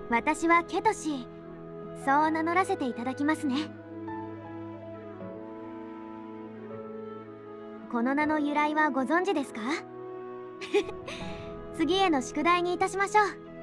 私はケトシ、そう名乗らせていただきますね。この名の由来はご存知ですか？次への宿題にいたしましょう。